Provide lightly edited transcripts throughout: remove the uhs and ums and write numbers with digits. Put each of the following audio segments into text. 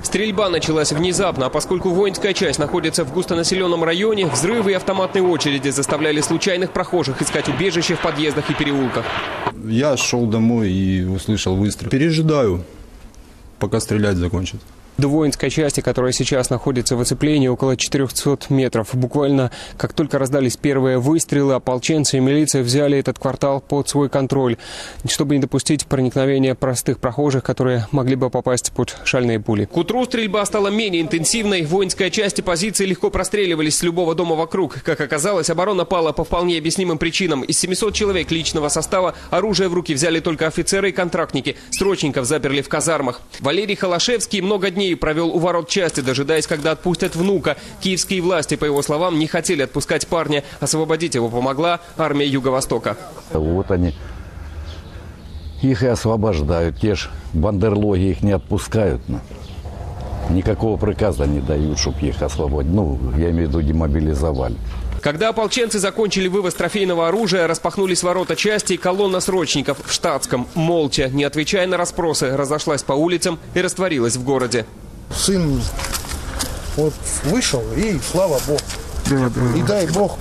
Стрельба началась внезапно, а поскольку воинская часть находится в густонаселенном районе, взрывы и автоматные очереди заставляли случайных прохожих искать убежище в подъездах и переулках. Я шел домой и услышал выстрел. Пережидаю, пока стрелять закончат. До воинской части, которая сейчас находится в оцеплении, около 400 метров. Буквально, как только раздались первые выстрелы, ополченцы и милиция взяли этот квартал под свой контроль, чтобы не допустить проникновения простых прохожих, которые могли бы попасть под шальные пули. К утру стрельба стала менее интенсивной. Воинская часть и позиции легко простреливались с любого дома вокруг. Как оказалось, оборона пала по вполне объяснимым причинам. Из 700 человек личного состава оружие в руки взяли только офицеры и контрактники. Срочников заперли в казармах. Валерий Холошевский много дней провел у ворот части, дожидаясь, когда отпустят внука. Киевские власти, по его словам, не хотели отпускать парня. Освободить его помогла армия Юго-Востока. Вот они их и освобождают. Те ж бандерлоги их не отпускают. Никакого приказа не дают, чтобы их освободить. Ну, я имею в виду, демобилизовали. Когда ополченцы закончили вывоз трофейного оружия, распахнулись ворота части, и колонна срочников в штатском, молча, не отвечая на расспросы, разошлась по улицам и растворилась в городе. Сын вот вышел, и слава Богу. Да. И дай Бог.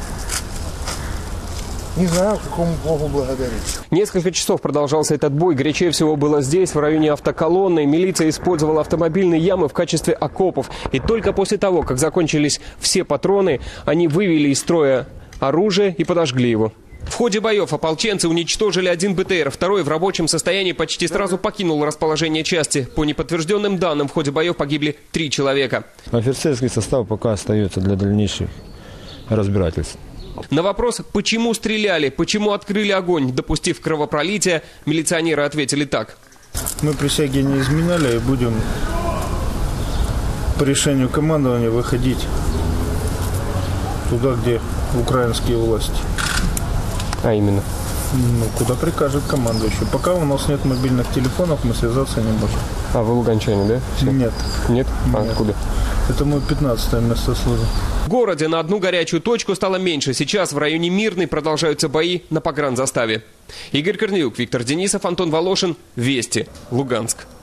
Не знаю, какому Богу благодарить. Несколько часов продолжался этот бой. Горячее всего было здесь, в районе автоколонны. Милиция использовала автомобильные ямы в качестве окопов. И только после того, как закончились все патроны, они вывели из строя оружие и подожгли его. В ходе боев ополченцы уничтожили один БТР, второй в рабочем состоянии почти сразу покинул расположение части. По неподтвержденным данным, в ходе боев погибли 3 человека. Офицерский состав пока остается для дальнейших разбирательств. На вопрос, почему стреляли, почему открыли огонь, допустив кровопролитие, милиционеры ответили так. Мы присяги не изменяли и будем по решению командования выходить туда, где украинские власти. А именно? Ну, куда прикажет командующий. Пока у нас нет мобильных телефонов, мы связаться не можем. А вы луганчане, да? Все? Нет. Нет? А Нет. откуда? Это мой 15-е место службы. В городе на одну горячую точку стало меньше. Сейчас в районе Мирный продолжаются бои на погранзаставе. Игорь Корнеюк, Виктор Денисов, Антон Волошин. Вести. Луганск.